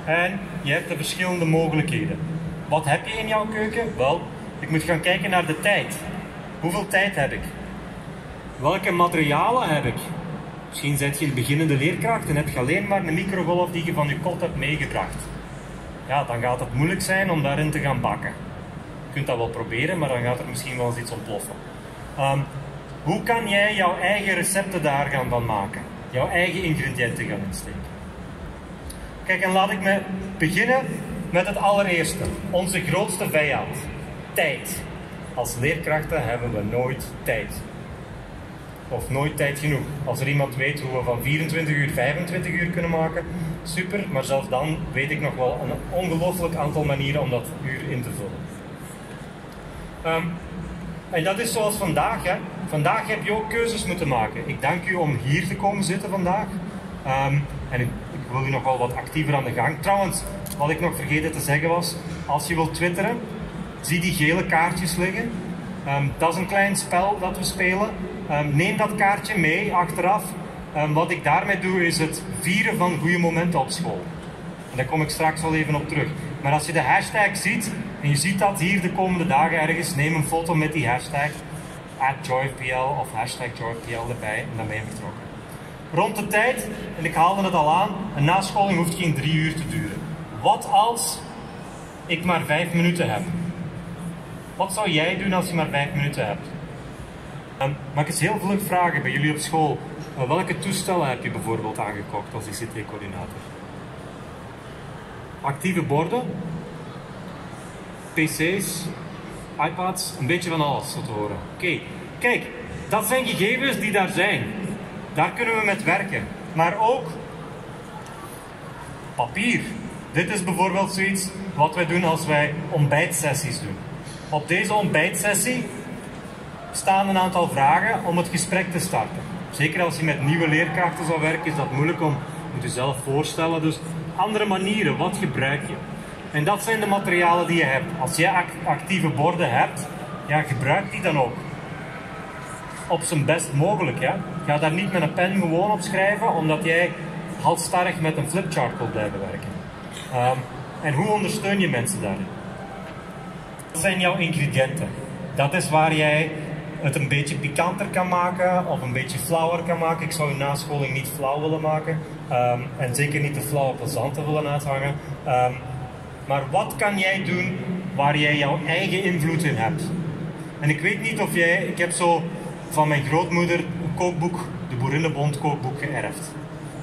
en je hebt de verschillende mogelijkheden. Wat heb je in jouw keuken? Wel, ik moet gaan kijken naar de tijd. Hoeveel tijd heb ik? Welke materialen heb ik? Misschien bent je een beginnende leerkracht en heb je alleen maar een microgolf die je van je kot hebt meegebracht. Ja, dan gaat het moeilijk zijn om daarin te gaan bakken. Je kunt dat wel proberen, maar dan gaat er misschien wel eens iets ontploffen. Hoe kan jij jouw eigen recepten daar gaan van maken? Jouw eigen ingrediënten gaan insteken? Kijk, en laat ik me beginnen met het allereerste. Onze grootste vijand. Tijd. Als leerkrachten hebben we nooit tijd. Of nooit tijd genoeg. Als er iemand weet hoe we van 24 uur 25 uur kunnen maken, super. Maar zelfs dan weet ik nog wel een ongelooflijk aantal manieren om dat uur in te vullen. En dat is zoals vandaag. Hè. Vandaag heb je ook keuzes moeten maken. Ik dank u om hier te komen zitten vandaag. En ik wil u nog wel wat actiever aan de gang. Trouwens, wat ik nog vergeten te zeggen was, als je wilt twitteren, zie die gele kaartjes liggen. Dat is een klein spel dat we spelen. Neem dat kaartje mee achteraf. Wat ik daarmee doe is het vieren van goede momenten op school. En daar kom ik straks wel even op terug. Maar als je de hashtag ziet, en je ziet dat hier de komende dagen ergens, neem een foto met die hashtag @joyfpl of #joyfpl erbij en dan ben je vertrokken. Rond de tijd, en ik haalde het al aan, een nascholing hoeft geen 3 uur te duren. Wat als ik maar 5 minuten heb? Wat zou jij doen als je maar 5 minuten hebt? Mag ik eens heel vlug vragen bij jullie op school, welke toestellen heb je bijvoorbeeld aangekocht als ICT-coördinator? Actieve borden, PC's, iPads, een beetje van alles zo te horen. Oké, kijk, dat zijn gegevens die daar zijn. Daar kunnen we met werken. Maar ook papier. Dit is bijvoorbeeld zoiets wat wij doen als wij ontbijtsessies doen. Op deze ontbijtsessie staan een aantal vragen om het gesprek te starten. Zeker als je met nieuwe leerkrachten zou werken, is dat moeilijk om moet je zelf voorstellen. Dus andere manieren, wat gebruik je? En dat zijn de materialen die je hebt. Als jij actieve borden hebt, ja, gebruik die dan ook. Op zijn best mogelijk. Ja? Ga daar niet met een pen gewoon op schrijven, omdat jij halstarrig met een flipchart wilt blijven werken. En hoe ondersteun je mensen daarin? Wat zijn jouw ingrediënten? Dat is waar jij het een beetje pikanter kan maken of een beetje flauwer kan maken. Ik zou je nascholing niet flauw willen maken en zeker niet te flauw plezante willen uithangen. Maar wat kan jij doen waar jij jouw eigen invloed in hebt? En ik weet niet of jij... Ik heb zo van mijn grootmoeder een kookboek, de Boerinnenbond kookboek, geërfd.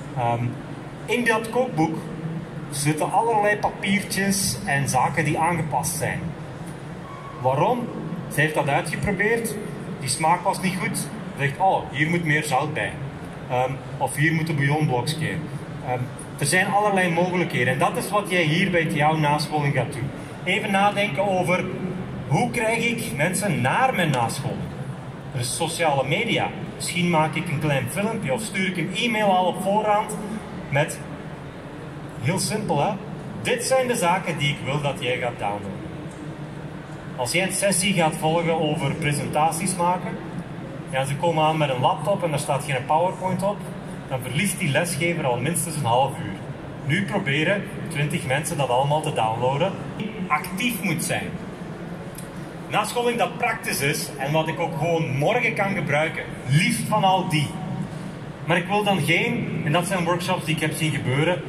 In dat kookboek zitten allerlei papiertjes en zaken die aangepast zijn. Waarom? Ze heeft dat uitgeprobeerd, die smaak was niet goed. Ze zegt, oh, hier moet meer zout bij. Of hier moet een bouillonblokje. Er zijn allerlei mogelijkheden en dat is wat jij hier bij jouw nascholing gaat doen. Even nadenken over, hoe krijg ik mensen naar mijn nascholing? Er is sociale media. Misschien maak ik een klein filmpje of stuur ik een e-mail al op voorhand met, heel simpel hè, dit zijn de zaken die ik wil dat jij gaat downloaden. Als jij een sessie gaat volgen over presentaties maken, ja, ze komen aan met een laptop en daar staat geen PowerPoint op, dan verliest die lesgever al minstens een half uur. Nu proberen 20 mensen dat allemaal te downloaden. Actief moet zijn. Nascholing dat praktisch is en wat ik ook gewoon morgen kan gebruiken. Liefst van al die. Maar ik wil dan geen, en dat zijn workshops die ik heb zien gebeuren,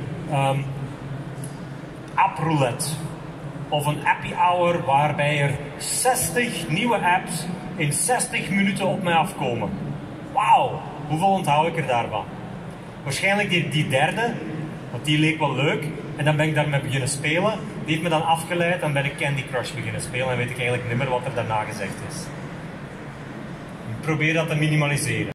app-roulette. Of een appy hour waarbij er 60 nieuwe apps in 60 minuten op mij afkomen. Wauw, hoeveel onthoud ik er daarvan? Waarschijnlijk die derde, want die leek wel leuk. En dan ben ik daarmee beginnen spelen. Die heeft me dan afgeleid en ben ik Candy Crush beginnen spelen. En weet ik eigenlijk niet meer wat er daarna gezegd is. Ik probeer dat te minimaliseren.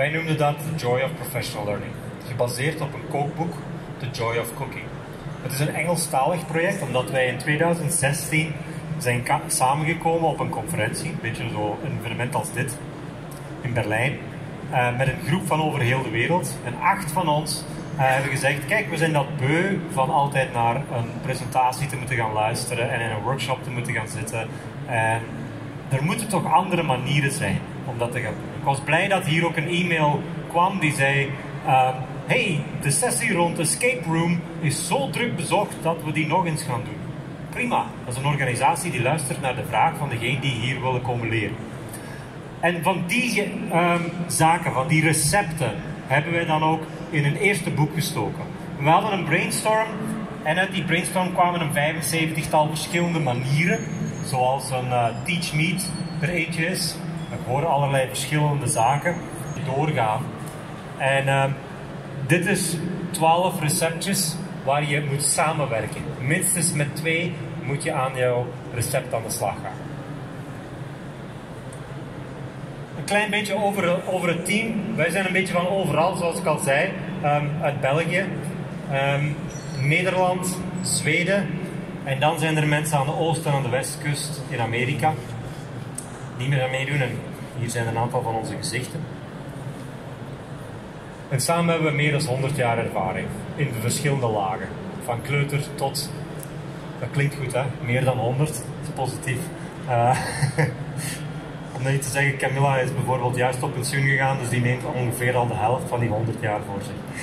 Wij noemden dat The Joy of Professional Learning. Gebaseerd op een kookboek, The Joy of Cooking. Het is een Engelstalig project, omdat wij in 2016 zijn samengekomen op een conferentie, een beetje zo een evenement als dit, in Berlijn, met een groep van over heel de wereld. En 8 van ons hebben gezegd, kijk, we zijn dat beu van altijd naar een presentatie te moeten gaan luisteren en in een workshop te moeten gaan zitten. En er moeten toch andere manieren zijn om dat te gaan doen. Ik was blij dat hier ook een e-mail kwam die zei, hey, de sessie rond Escape Room is zo druk bezocht dat we die nog eens gaan doen. Prima, dat is een organisatie die luistert naar de vraag van degene die hier willen komen leren. En van die zaken, van die recepten, hebben wij dan ook in een eerste boek gestoken. We hadden een brainstorm en uit die brainstorm kwamen een 75-tal verschillende manieren, zoals een Teach Meet er eentje is. We horen allerlei verschillende zaken die doorgaan. En dit is 12 receptjes waar je moet samenwerken. Minstens met 2 moet je aan jouw recept aan de slag gaan. Een klein beetje over het team. Wij zijn een beetje van overal, zoals ik al zei. Uit België, Nederland, Zweden. En dan zijn er mensen aan de oost- en aan de westkust in Amerika die meer aan meedoen. En hier zijn een aantal van onze gezichten. En samen hebben we meer dan 100 jaar ervaring in de verschillende lagen. Van kleuter tot, dat klinkt goed hè, meer dan 100, dat is positief. Om niet te zeggen, Camilla is bijvoorbeeld juist op pensioen gegaan, dus die neemt ongeveer al de helft van die 100 jaar voor zich.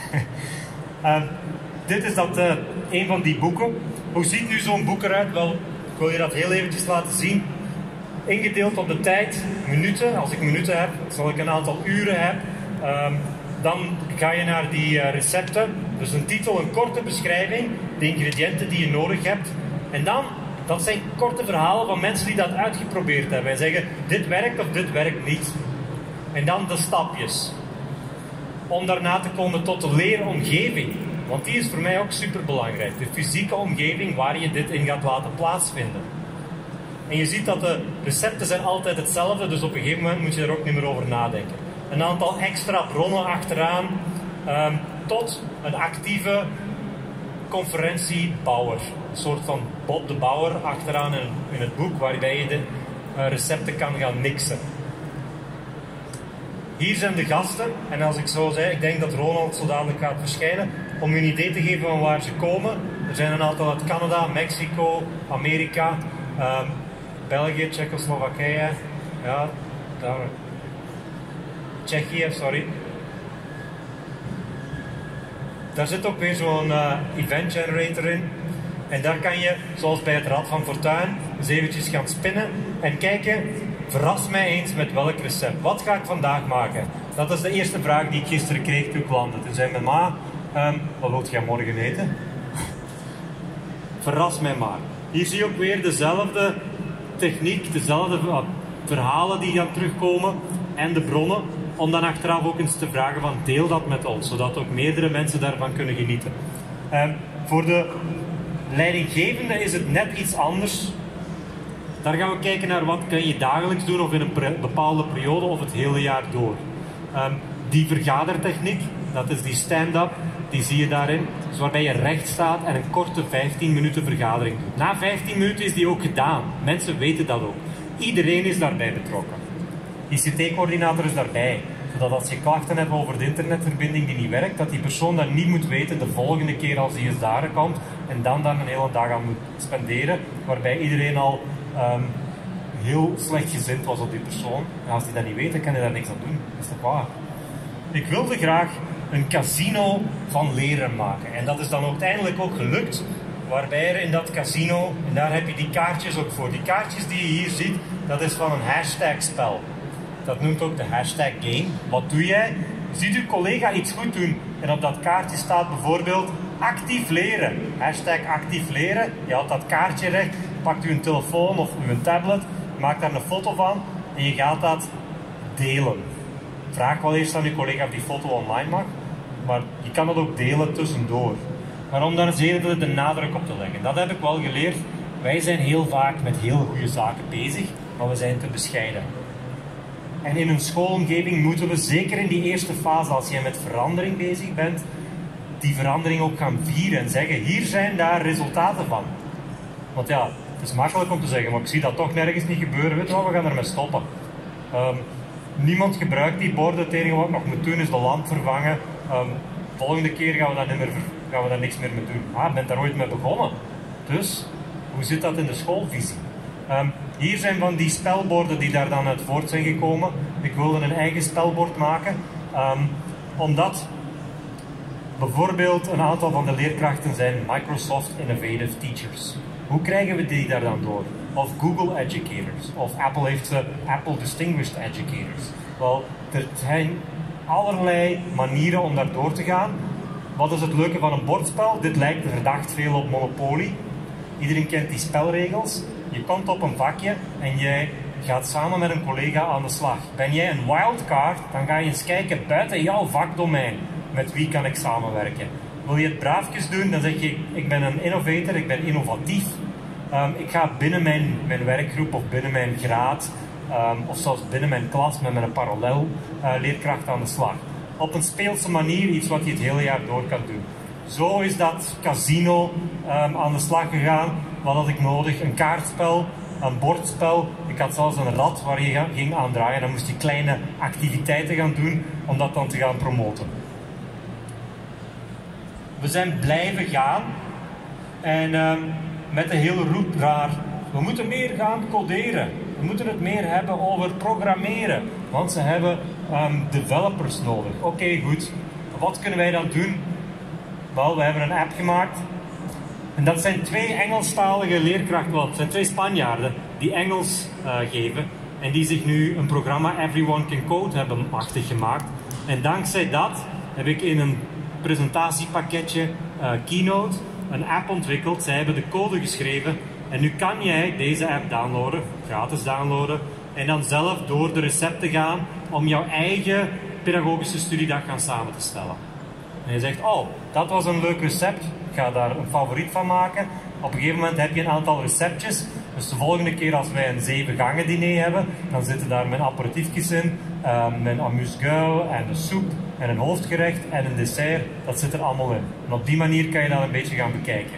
Dit is een van die boeken. Hoe ziet nu zo'n boek eruit? Wel, ik wil je dat heel eventjes laten zien. Ingedeeld op de tijd, minuten. Als ik minuten heb, zal ik een aantal uren hebben. Dan ga je naar die recepten. Dus een titel, een korte beschrijving, de ingrediënten die je nodig hebt. En dan, dat zijn korte verhalen van mensen die dat uitgeprobeerd hebben. En zeggen, dit werkt of dit werkt niet. En dan de stapjes. Om daarna te komen tot de leeromgeving. Want die is voor mij ook super belangrijk. De fysieke omgeving waar je dit in gaat laten plaatsvinden. En je ziet dat de recepten zijn altijd hetzelfde, dus op een gegeven moment moet je er ook niet meer over nadenken. Een aantal extra bronnen achteraan, tot een actieve conferentiebouwer. Een soort van Bob de Bouwer achteraan in het boek, waarbij je de recepten kan gaan mixen. Hier zijn de gasten, en als ik zo zei, ik denk dat Ronald zo dadelijk gaat verschijnen, om je een idee te geven van waar ze komen. Er zijn een aantal uit Canada, Mexico, Amerika, België, Tsjechoslowakije, ja, daar, Tsjechië, sorry. Daar zit ook weer zo'n event generator in. En daar kan je, zoals bij het Rad van Fortuin, eens eventjes gaan spinnen en kijken, verras mij eens met welk recept. Wat ga ik vandaag maken? Dat is de eerste vraag die ik gisteren kreeg toen ik landde. Toen zei mijn ma, wat wilt jij morgen eten? Verras mij maar. Hier zie je ook weer dezelfde techniek, dezelfde verhalen die gaan terugkomen en de bronnen, om dan achteraf ook eens te vragen van deel dat met ons, zodat ook meerdere mensen daarvan kunnen genieten. Voor de leidinggevende is het net iets anders. Daar gaan we kijken naar wat kan je dagelijks doen of in een bepaalde periode of het hele jaar door. Die vergadertechniek, dat is die stand-up, die zie je daarin. Dus waarbij je recht staat en een korte 15 minuten vergadering doet. Na 15 minuten is die ook gedaan. Mensen weten dat ook. Iedereen is daarbij betrokken. ICT-coördinator is daarbij. Zodat als je klachten hebt over de internetverbinding die niet werkt, dat die persoon dat niet moet weten de volgende keer als hij eens daar komt en dan daar een hele dag aan moet spenderen. Waarbij iedereen al heel slecht gezind was op die persoon. En als die dat niet weet, dan kan hij daar niks aan doen. Dat is toch waar? Ik wilde graag een casino van leren maken. En dat is dan uiteindelijk ook gelukt. Waarbij er in dat casino, en daar heb je die kaartjes ook voor. Die kaartjes die je hier ziet, dat is van een hashtag-spel. Dat noemt ook de hashtag game. Wat doe jij? Ziet uw collega iets goed doen en op dat kaartje staat bijvoorbeeld actief leren. Hashtag actief leren. Je houdt dat kaartje recht, pakt u een telefoon of uw tablet, maakt daar een foto van en je gaat dat delen. Vraag wel eerst aan uw collega of die foto online mag, maar je kan dat ook delen tussendoor. Maar om daar eens eerder de nadruk op te leggen. Dat heb ik wel geleerd. Wij zijn heel vaak met heel goede zaken bezig, maar we zijn te bescheiden. En in een schoolomgeving moeten we, zeker in die eerste fase, als jij met verandering bezig bent, die verandering ook gaan vieren en zeggen, hier zijn daar resultaten van. Want ja, het is makkelijk om te zeggen, maar ik zie dat toch nergens niet gebeuren. Weet je wat, we gaan ermee stoppen. Niemand gebruikt die borden. Het enige wat ik nog moet doen is de lamp vervangen. Volgende keer gaan we daar niks meer mee doen. Ik ben daar ooit mee begonnen. Dus, hoe zit dat in de schoolvisie? Hier zijn van die spelborden die daar dan uit voort zijn gekomen. Ik wilde een eigen spelbord maken. Omdat bijvoorbeeld een aantal van de leerkrachten zijn Microsoft Innovative Teachers. Hoe krijgen we die daar dan door? Of Google Educators. Of Apple heeft ze Apple Distinguished Educators. Wel, er zijn allerlei manieren om daar door te gaan. Wat is het leuke van een bordspel? Dit lijkt verdacht veel op Monopoly. Iedereen kent die spelregels. Je komt op een vakje en jij gaat samen met een collega aan de slag. Ben jij een wildcard, dan ga je eens kijken buiten jouw vakdomein. Met wie kan ik samenwerken? Wil je het braafjes doen, dan zeg je, ik ben een innovator, ik ben innovatief. Ik ga binnen mijn werkgroep of binnen mijn graad, of zelfs binnen mijn klas met mijn parallel leerkracht aan de slag. Op een speelse manier, iets wat je het hele jaar door kan doen. Zo is dat casino aan de slag gegaan. Wat had ik nodig? Een kaartspel, een bordspel. Ik had zelfs een rad waar je ging aan draaien. Dan moest je kleine activiteiten gaan doen om dat dan te gaan promoten. We zijn blijven gaan en met de hele route naar, we moeten meer gaan coderen. We moeten het meer hebben over programmeren, want ze hebben developers nodig. Oké, goed. Wat kunnen wij dan doen? Wel, we hebben een app gemaakt. En dat zijn 2 Engelstalige leerkrachten, wel, het zijn 2 Spanjaarden die Engels geven. En die zich nu een programma Everyone Can Code hebben machtig gemaakt. En dankzij dat heb ik in een presentatiepakketje Keynote een app ontwikkeld. Zij hebben de code geschreven. En nu kan jij deze app downloaden, gratis downloaden. En dan zelf door de recepten gaan om jouw eigen pedagogische studiedag gaan samen te stellen. En je zegt, oh, dat was een leuk recept. Ik ga daar een favoriet van maken. Op een gegeven moment heb je een aantal receptjes. Dus de volgende keer als wij een 7 gangen diner hebben, dan zitten daar mijn aperitiefjes in, mijn amuse-gueule en de soep en een hoofdgerecht en een dessert. Dat zit er allemaal in. En op die manier kan je dat een beetje gaan bekijken.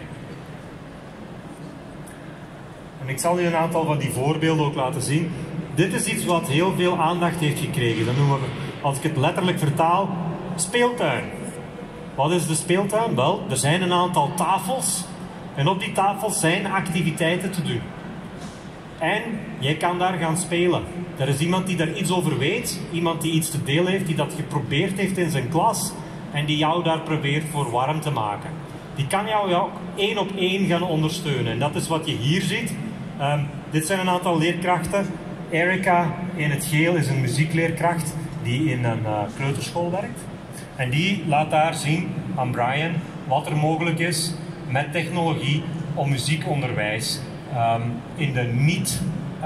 En ik zal u een aantal van die voorbeelden ook laten zien. Dit is iets wat heel veel aandacht heeft gekregen. Dat noemen we, als ik het letterlijk vertaal, speeltuin. Wat is de speeltuin? Wel, er zijn een aantal tafels en op die tafels zijn activiteiten te doen. En jij kan daar gaan spelen. Er is iemand die daar iets over weet, iemand die iets te delen heeft, die dat geprobeerd heeft in zijn klas en die jou daar probeert voor warm te maken. Die kan jou 1 op 1 gaan ondersteunen en dat is wat je hier ziet. Dit zijn een aantal leerkrachten. Erica in het geel is een muziekleerkracht die in een kleuterschool werkt. En die laat daar zien aan Brian wat er mogelijk is met technologie om muziekonderwijs in de niet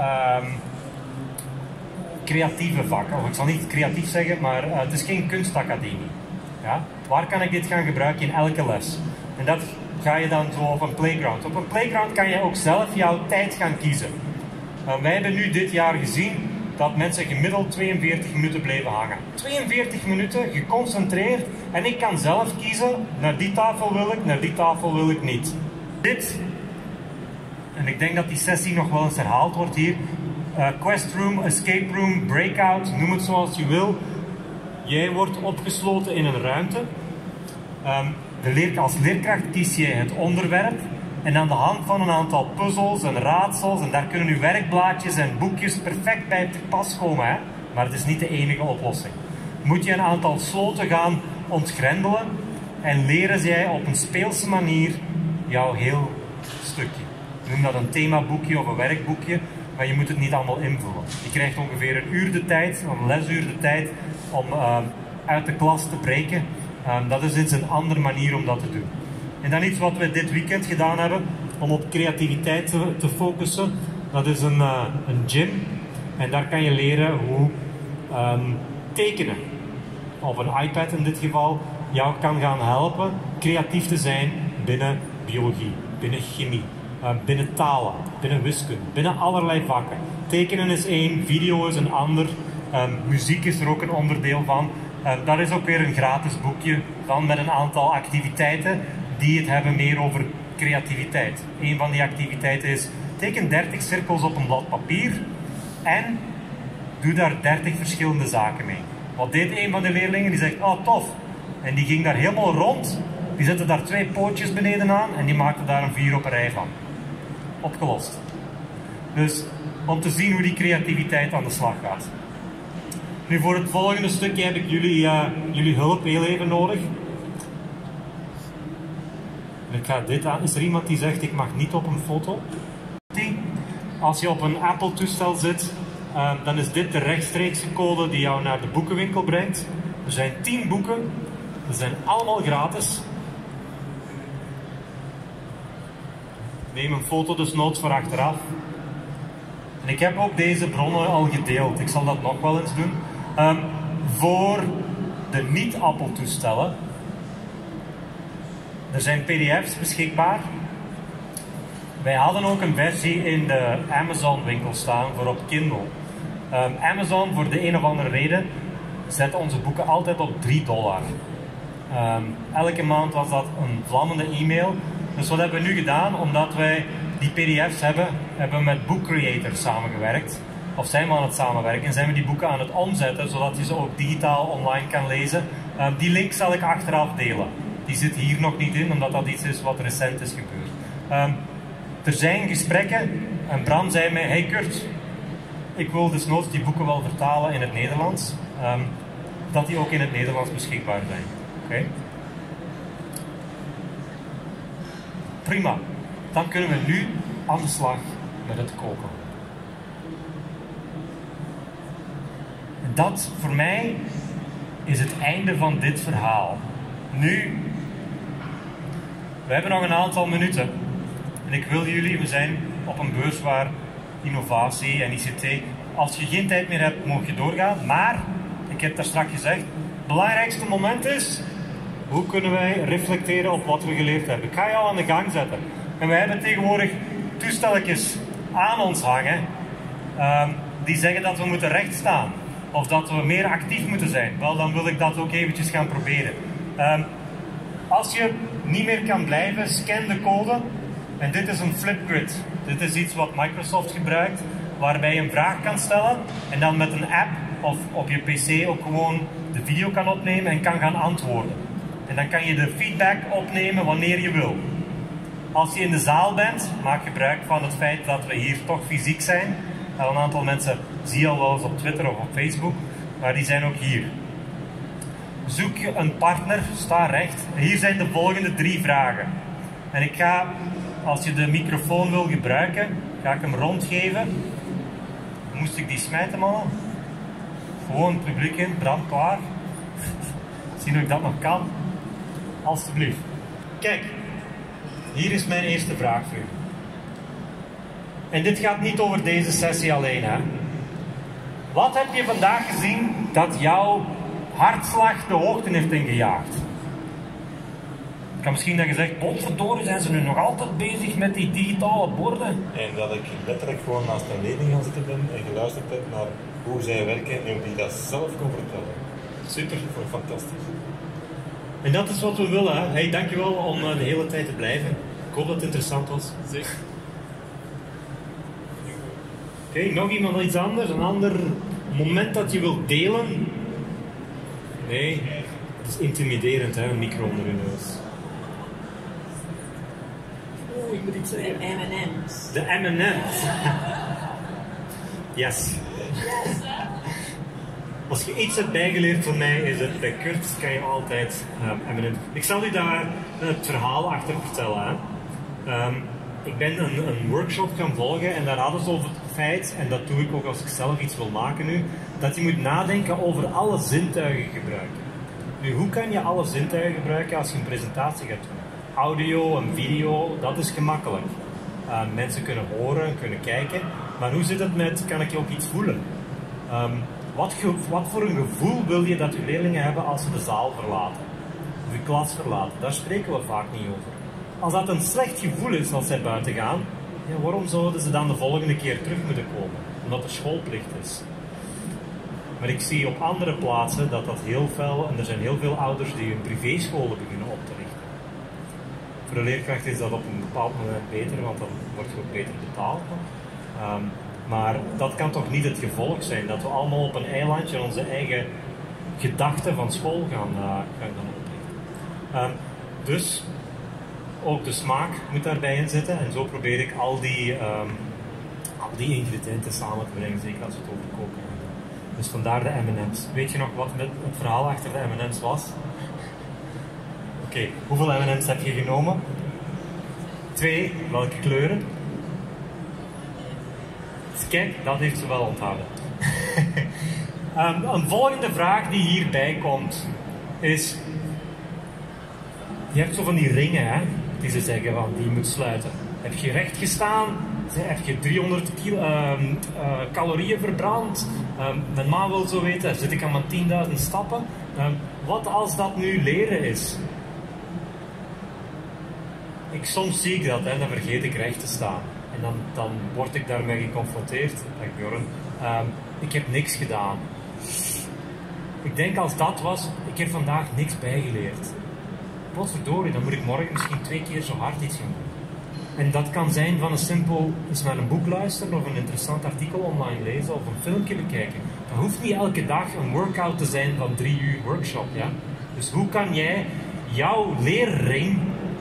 creatieve vakken. Of ik zal niet creatief zeggen, maar het is geen kunstacademie. Ja? Waar kan ik dit gaan gebruiken in elke les? En dat ga je dan zo op een playground. Op een playground kan je ook zelf jouw tijd gaan kiezen. Wij hebben nu dit jaar gezien dat mensen gemiddeld 42 minuten bleven hangen. 42 minuten, geconcentreerd. En ik kan zelf kiezen, naar die tafel wil ik, naar die tafel wil ik niet. Dit, en ik denk dat die sessie nog wel eens herhaald wordt hier. Quest room, escape room, breakout, noem het zoals je wil. Jij wordt opgesloten in een ruimte. Als leerkracht kies je het onderwerp. En aan de hand van een aantal puzzels en raadsels, en daar kunnen uw werkblaadjes en boekjes perfect bij te pas komen. Hè? Maar het is niet de enige oplossing. Moet je een aantal sloten gaan ontgrendelen en leren zij op een speelse manier jouw heel stukje. Noem dat een themaboekje of een werkboekje, maar je moet het niet allemaal invullen. Je krijgt ongeveer een uur de tijd, een lesuur de tijd om uit de klas te breken. Dat is iets een andere manier om dat te doen. En dan iets wat we dit weekend gedaan hebben om op creativiteit te focussen. Dat is een gym. En daar kan je leren hoe tekenen, of een iPad in dit geval, jou kan gaan helpen creatief te zijn binnen biologie, binnen chemie, binnen talen, binnen wiskunde, binnen allerlei vakken. Tekenen is één, video is een ander. Muziek is er ook een onderdeel van. Dat is ook weer een gratis boekje van met een aantal activiteiten die het hebben meer over creativiteit. Een van die activiteiten is teken 30 cirkels op een blad papier en doe daar 30 verschillende zaken mee. Wat deed een van de leerlingen? Die zegt, oh tof. En die ging daar helemaal rond. Die zette daar 2 pootjes beneden aan en die maakte daar een 4 op een rij van. Opgelost. Dus om te zien hoe die creativiteit aan de slag gaat. Nu voor het volgende stukje heb ik jullie hulp heel even nodig. Ik ga dit aan. Is er iemand die zegt ik mag niet op een foto? Als je op een Apple toestel zit, dan is dit de rechtstreekse code die jou naar de boekenwinkel brengt. Er zijn 10 boeken. Ze zijn allemaal gratis. Neem een foto dus noods voor achteraf. En ik heb ook deze bronnen al gedeeld. Ik zal dat nog wel eens doen. Voor de niet-Apple toestellen. Er zijn pdf's beschikbaar. Wij hadden ook een versie in de Amazon winkel staan voor op Kindle. Amazon, voor de een of andere reden, zet onze boeken altijd op $3. Elke maand was dat een vlammende e-mail. Dus wat hebben we nu gedaan? Omdat wij die pdf's hebben we met Book Creator samengewerkt. Of zijn we aan het samenwerken en zijn we die boeken aan het omzetten, zodat je ze ook digitaal online kan lezen. Die link zal ik achteraf delen. Die zit hier nog niet in, omdat dat iets is wat recent is gebeurd. Er zijn gesprekken en Bram zei mij, hey Kurt, ik wil desnoods die boeken wel vertalen in het Nederlands. Dat die ook in het Nederlands beschikbaar zijn. Okay? Prima. Dan kunnen we nu aan de slag met het koken. En dat voor mij is het einde van dit verhaal. Nu, we hebben nog een aantal minuten. En ik wil jullie, we zijn op een beurs waar innovatie en ICT, als je geen tijd meer hebt, mag je doorgaan. Maar, ik heb daar straks gezegd, het belangrijkste moment is, hoe kunnen wij reflecteren op wat we geleerd hebben? Ik ga jou aan de gang zetten. En wij hebben tegenwoordig toestelletjes aan ons hangen, die zeggen dat we moeten recht staan. Of dat we meer actief moeten zijn. Wel, dan wil ik dat ook eventjes gaan proberen. Als je niet meer kan blijven, scan de code. En dit is een Flipgrid. Dit is iets wat Microsoft gebruikt, waarbij je een vraag kan stellen en dan met een app of op je pc ook gewoon de video kan opnemen en kan gaan antwoorden. En dan kan je de feedback opnemen wanneer je wil. Als je in de zaal bent, maak gebruik van het feit dat we hier toch fysiek zijn. Een aantal mensen zie je al wel eens op Twitter of op Facebook, maar die zijn ook hier. Zoek je een partner, sta recht. Hier zijn de volgende 3 vragen. En ik ga, als je de microfoon wil gebruiken, ga ik hem rondgeven. Moest ik die smijten, mannen? Gewoon het publiek in, brand klaar. Zien of ik dat nog kan. Alsjeblieft. Kijk, hier is mijn eerste vraag voor u. En dit gaat niet over deze sessie alleen, hè. Wat heb je vandaag gezien dat jouw hartslag de hoogte heeft ingejaagd? Ik kan misschien dat je zegt, potverdorie, zijn ze nu nog altijd bezig met die digitale borden? En dat ik letterlijk gewoon naast een leerling gaan zitten ben en geluisterd heb naar hoe zij werken en hoe die dat zelf kon vertellen. Super, fantastisch. En dat is wat we willen, hè. Hey, dankjewel om de hele tijd te blijven. Ik hoop dat het interessant was. Zeker. Oké, nog iemand iets anders? Een ander moment dat je wilt delen? Nee, het is intimiderend, hè, een micro onder je neus. Oh, ik moet iets zeggen. De M&M's. De M&M's. Yes. Als je iets hebt bijgeleerd van mij, is het bij Kurt kan je altijd M&M's. Ik zal u daar het verhaal achter vertellen. Hè. Ik ben een workshop gaan volgen en daar hadden ze over het feit, en dat doe ik ook als ik zelf iets wil maken nu, dat je moet nadenken over alle zintuigen gebruiken. Nu, hoe kan je alle zintuigen gebruiken als je een presentatie gaat doen? Audio en video, dat is gemakkelijk. Mensen kunnen horen, kunnen kijken, maar hoe zit het met, kan ik ook iets voelen? Wat voor een gevoel wil je dat je leerlingen hebben als ze de zaal verlaten? Of je klas verlaten? Daar spreken we vaak niet over. Als dat een slecht gevoel is als zij buiten gaan, ja, waarom zouden ze dan de volgende keer terug moeten komen? Omdat er schoolplicht is. Maar ik zie op andere plaatsen dat heel fel, en er zijn heel veel ouders die hun privéscholen beginnen op te richten. Voor de leerkracht is dat op een bepaald moment beter, want dan wordt je ook beter betaald. Maar dat kan toch niet het gevolg zijn, dat we allemaal op een eilandje onze eigen gedachten van school gaan oprichten. Dus ook de smaak moet daarbij in zitten en zo probeer ik al die ingrediënten samen te brengen, zeker als we het over koken hebben. Dus vandaar de M&M's. Weet je nog wat het verhaal achter de M&M's was? Oké, hoeveel M&M's heb je genomen? 2, welke kleuren? Kijk, dat heeft ze wel onthouden. Een volgende vraag die hierbij komt is, je hebt zo van die ringen, hè, die ze zeggen van die je moet sluiten. Heb je recht gestaan? Heb je 300 calorieën verbrand? Mijn ma wil zo weten, zit ik aan mijn 10.000 stappen? Wat als dat nu leren is? Soms zie ik dat en dan vergeet ik recht te staan. En dan word ik daarmee geconfronteerd. Dag Bjorn. Ik heb niks gedaan. Ik denk als dat was, ik heb vandaag niks bijgeleerd. Potverdorie, dan moet ik morgen misschien 2 keer zo hard iets gaan doen. En dat kan zijn van een simpel eens naar een boek luisteren of een interessant artikel online lezen of een filmpje bekijken. Dat hoeft niet elke dag een workout te zijn van 3 uur workshop. Ja? Dus hoe kan jij jouw leerring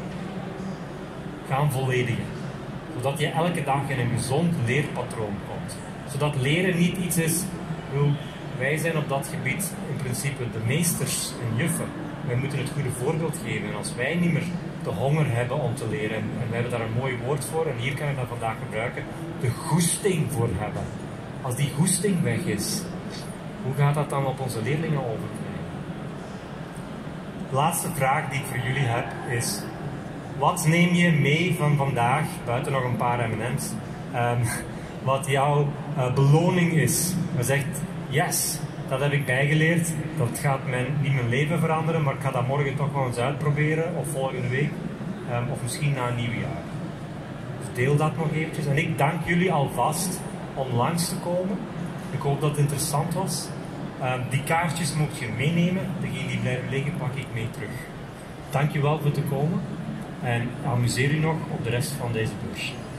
gaan volledigen? Zodat je elke dag in een gezond leerpatroon komt. Zodat leren niet iets is, wij zijn op dat gebied in principe de meesters en juffen. Wij moeten het goede voorbeeld geven. En als wij niet meer de honger hebben om te leren, en we hebben daar een mooi woord voor, en hier kan ik dat vandaag gebruiken, de goesting voor hebben. Als die goesting weg is, hoe gaat dat dan op onze leerlingen overbrengen? De laatste vraag die ik voor jullie heb is, wat neem je mee van vandaag, buiten nog een paar M&M's, wat jouw beloning is? Je zegt, yes, dat heb ik bijgeleerd, dat gaat niet mijn leven veranderen, maar ik ga dat morgen toch wel eens uitproberen, of volgende week, of misschien na een nieuw jaar. Dus deel dat nog eventjes. En ik dank jullie alvast om langs te komen. Ik hoop dat het interessant was. Die kaartjes moet je meenemen, degene die blijven liggen pak ik mee terug. Dank je wel voor te komen en amuseer u nog op de rest van deze beurs.